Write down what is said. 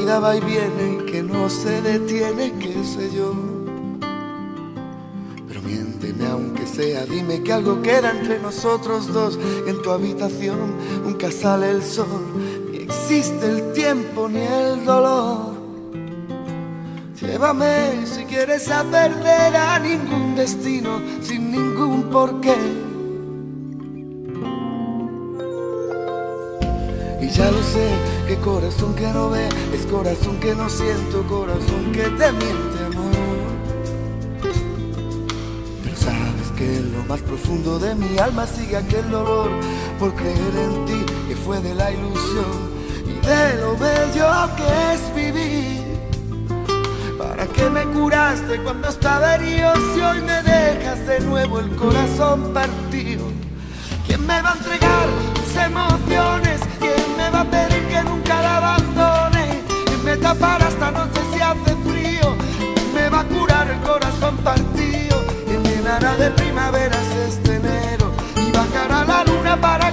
vida va y viene y que no se detiene, qué sé yo. Pero miénteme aunque sea, dime que algo queda entre nosotros dos. En tu habitación nunca sale el sol, ni existe el tiempo ni el dolor. Llévame si quieres a perder a ningún destino, sin ningún porqué. Y ya lo sé, que corazón que no ve es corazón que no siento, corazón que te miente, amor. Pero sabes que en lo más profundo de mi alma sigue aquel dolor por creer en ti, que fue de la ilusión y de lo bello que es vivir. ¿Para qué me curaste cuando estaba herido si hoy me dejas de nuevo el corazón partido? ¿Quién me va a entregar sus emociones? ¿Quién me va a pedir que nunca la abandone? ¿Quién me tapará esta noche si hace frío? ¿Quién me va a curar el corazón partido? ¿Quién llenará de primaveras este enero y bajará la luna para